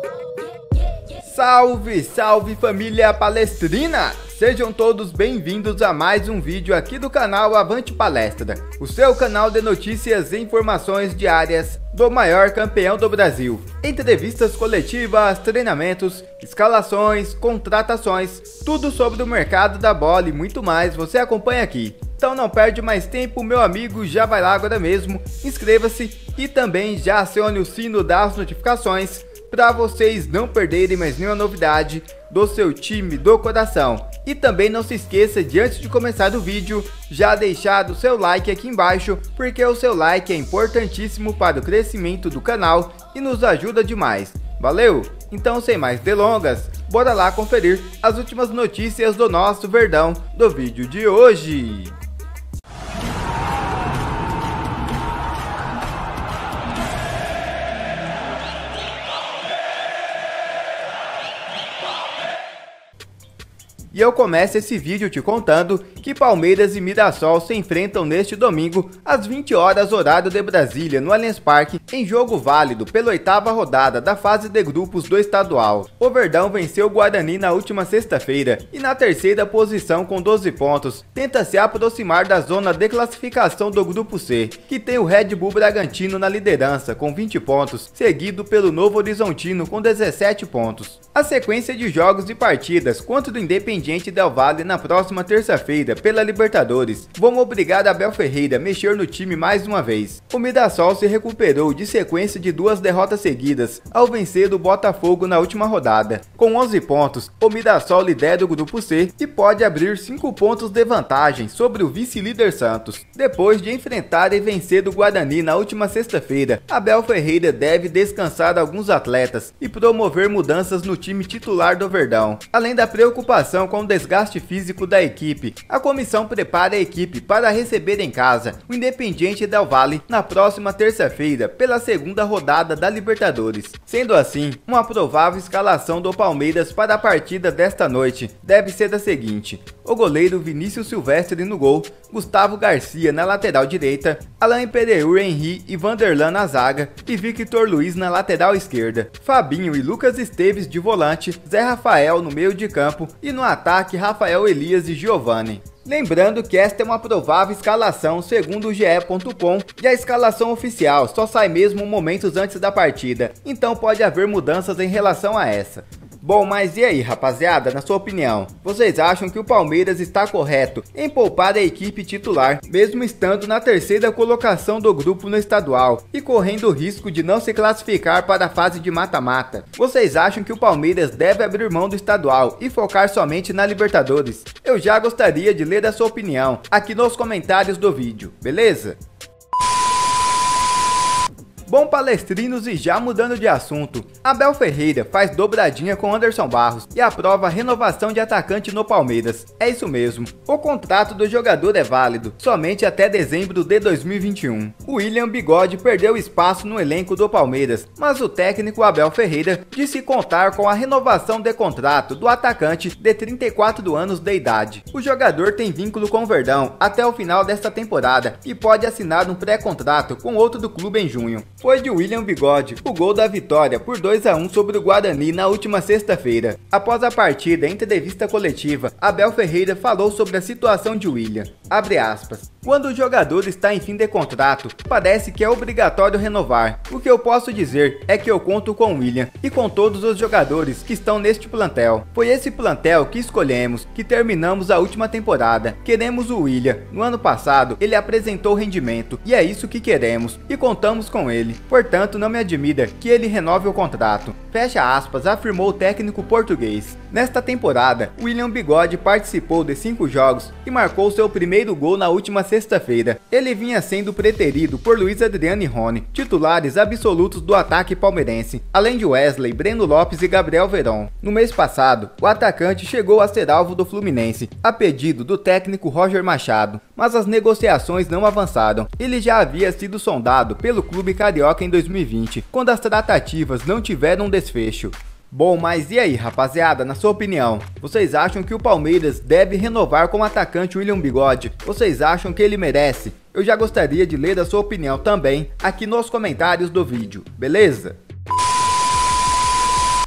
Salve, salve família palestrina! Sejam todos bem-vindos a mais um vídeo aqui do canal Avante Palestra, o seu canal de notícias e informações diárias do maior campeão do Brasil. Entrevistas coletivas, treinamentos, escalações, contratações, tudo sobre o mercado da bola e muito mais você acompanha aqui. Então não perde mais tempo, meu amigo, já vai lá agora mesmo, inscreva-se e também já acione o sino das notificações para vocês não perderem mais nenhuma novidade do seu time do coração. E também não se esqueça de, antes de começar o vídeo, já deixar o seu like aqui embaixo, porque o seu like é importantíssimo para o crescimento do canal e nos ajuda demais. Valeu? Então, sem mais delongas, bora lá conferir as últimas notícias do nosso Verdão do vídeo de hoje. E eu começo esse vídeo te contando que Palmeiras e Mirassol se enfrentam neste domingo às 20 horas horário de Brasília no Allianz Parque em jogo válido pela 8ª rodada da fase de grupos do estadual. O Verdão venceu o Guarani na última sexta-feira e na terceira posição com 12 pontos tenta se aproximar da zona de classificação do grupo C, que tem o Red Bull Bragantino na liderança com 20 pontos, seguido pelo Novo Horizontino com 17 pontos. A sequência de jogos e partidas contra o Independiente Del Valle na próxima terça-feira pela Libertadores vão obrigar Abel Ferreira a mexer no time mais uma vez. O Mirassol se recuperou de sequência de 2 derrotas seguidas ao vencer o Botafogo na última rodada. Com 11 pontos, o Mirassol lidera o grupo C e pode abrir 5 pontos de vantagem sobre o vice-líder Santos. Depois de enfrentar e vencer o Guarani na última sexta-feira, Abel Ferreira deve descansar alguns atletas e promover mudanças no time titular do Verdão. Além da preocupação com o desgaste físico da equipe, a comissão prepara a equipe para receber em casa o Independiente Del Valle na próxima terça-feira pela segunda rodada da Libertadores. Sendo assim, uma provável escalação do Palmeiras para a partida desta noite deve ser a seguinte: o goleiro Vinícius Silvestre no gol, Gustavo Garcia na lateral direita, Alain Pereur Henry e Vanderlan na zaga e Victor Luiz na lateral esquerda, Fabinho e Lucas Esteves de volante, Zé Rafael no meio de campo e no ataque Rafael Elias e Giovani. Lembrando que esta é uma provável escalação segundo o GE.com e a escalação oficial só sai mesmo momentos antes da partida, então pode haver mudanças em relação a essa. Bom, mas e aí, rapaziada, na sua opinião, vocês acham que o Palmeiras está correto em poupar a equipe titular, mesmo estando na terceira colocação do grupo no estadual e correndo o risco de não se classificar para a fase de mata-mata? Vocês acham que o Palmeiras deve abrir mão do estadual e focar somente na Libertadores? Eu já gostaria de ler a sua opinião aqui nos comentários do vídeo, beleza? Bom, palestrinos, e já mudando de assunto, Abel Ferreira faz dobradinha com Anderson Barros e aprova a renovação de atacante no Palmeiras. É isso mesmo, o contrato do jogador é válido somente até dezembro de 2021. O William Bigode perdeu espaço no elenco do Palmeiras, mas o técnico Abel Ferreira disse contar com a renovação de contrato do atacante de 34 anos de idade. O jogador tem vínculo com o Verdão até o final desta temporada e pode assinar um pré-contrato com outro do clube em junho. Foi de William Bigode o gol da vitória por 2-1 sobre o Guarani na última sexta-feira. Após a partida, em entrevista coletiva, Abel Ferreira falou sobre a situação de William. Abre aspas. Quando o jogador está em fim de contrato, parece que é obrigatório renovar. O que eu posso dizer é que eu conto com o William e com todos os jogadores que estão neste plantel. Foi esse plantel que escolhemos, que terminamos a última temporada. Queremos o William. No ano passado, ele apresentou rendimento e é isso que queremos e contamos com ele. Portanto, não me admira que ele renove o contrato. Fecha aspas, afirmou o técnico português. Nesta temporada, William Bigode participou de 5 jogos e marcou seu primeiro gol na última sexta-feira. Ele vinha sendo preterido por Luiz Adriano e Rony, titulares absolutos do ataque palmeirense, além de Wesley, Breno Lopes e Gabriel Veron. No mês passado, o atacante chegou a ser alvo do Fluminense, a pedido do técnico Roger Machado, mas as negociações não avançaram. Ele já havia sido sondado pelo clube carioca em 2020, quando as tratativas não tiveram desfecho. Bom, mas e aí, rapaziada, na sua opinião, vocês acham que o Palmeiras deve renovar com o atacante William Bigode? Vocês acham que ele merece? Eu já gostaria de ler a sua opinião também aqui nos comentários do vídeo, beleza?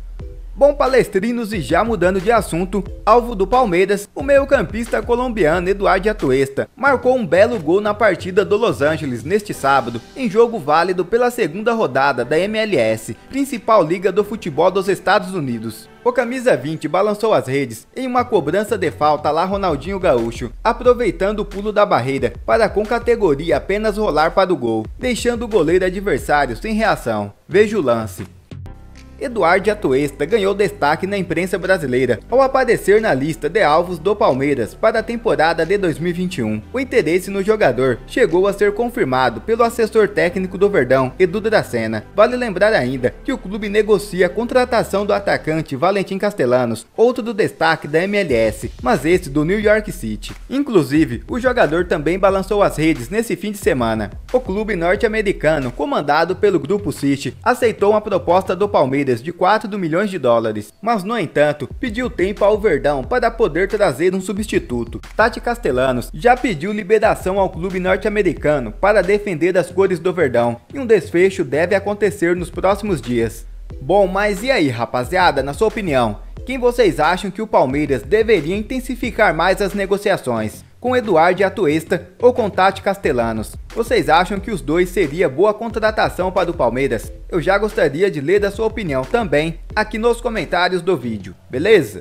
Bom, palestrinos, e já mudando de assunto, alvo do Palmeiras, o meio-campista colombiano Eduard Atuesta marcou um belo gol na partida do Los Angeles neste sábado, em jogo válido pela segunda rodada da MLS, principal liga do futebol dos Estados Unidos. O camisa 20 balançou as redes em uma cobrança de falta lá Ronaldinho Gaúcho, aproveitando o pulo da barreira para com categoria apenas rolar para o gol, deixando o goleiro adversário sem reação. Veja o lance. Eduard Atuesta ganhou destaque na imprensa brasileira ao aparecer na lista de alvos do Palmeiras para a temporada de 2021. O interesse no jogador chegou a ser confirmado pelo assessor técnico do Verdão, Edu Dracena. Vale lembrar ainda que o clube negocia a contratação do atacante Valentim Castellanos, outro do destaque da MLS, mas esse do New York City. Inclusive, o jogador também balançou as redes nesse fim de semana. O clube norte-americano, comandado pelo Grupo City, aceitou uma proposta do Palmeiras de 4 milhões de dólares, mas no entanto pediu tempo ao Verdão para poder trazer um substituto. Tati Castellanos já pediu liberação ao clube norte-americano para defender as cores do Verdão, e um desfecho deve acontecer nos próximos dias. Bom, mas e aí, rapaziada, na sua opinião, quem vocês acham que o Palmeiras deveria intensificar mais as negociações? Com Eduard Atuesta ou com Tati Castellanos? Vocês acham que os dois seria boa contratação para o Palmeiras? Eu já gostaria de ler a sua opinião também aqui nos comentários do vídeo, beleza?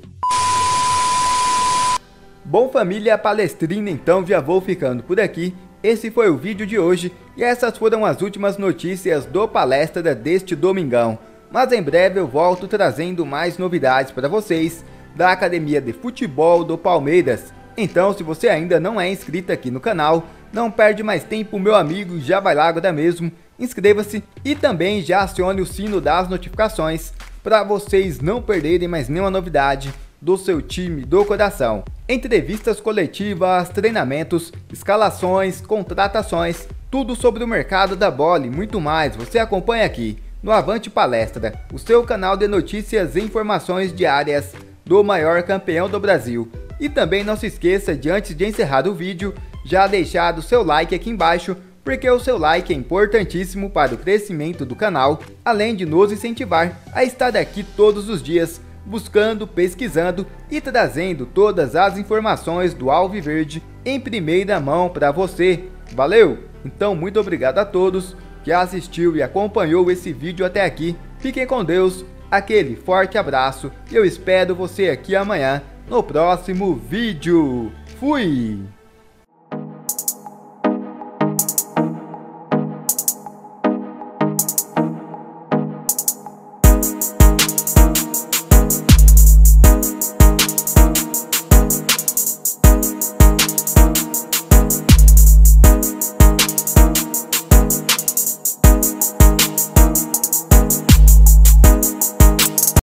Bom, família palestrina, então já vou ficando por aqui. Esse foi o vídeo de hoje e essas foram as últimas notícias do Palestra deste domingão. Mas em breve eu volto trazendo mais novidades para vocês da Academia de Futebol do Palmeiras. Então, se você ainda não é inscrito aqui no canal, não perde mais tempo, meu amigo, já vai lá agora mesmo, inscreva-se e também já acione o sino das notificações para vocês não perderem mais nenhuma novidade do seu time do coração. Entrevistas coletivas, treinamentos, escalações, contratações, tudo sobre o mercado da bola e muito mais você acompanha aqui no Avante Palestra, o seu canal de notícias e informações diárias do maior campeão do Brasil. E também não se esqueça de, antes de encerrar o vídeo, já deixar o seu like aqui embaixo, porque o seu like é importantíssimo para o crescimento do canal, além de nos incentivar a estar aqui todos os dias, buscando, pesquisando e trazendo todas as informações do Alviverde em primeira mão para você. Valeu? Então muito obrigado a todos que assistiu e acompanhou esse vídeo até aqui. Fiquem com Deus, aquele forte abraço e eu espero você aqui amanhã no próximo vídeo. Fui!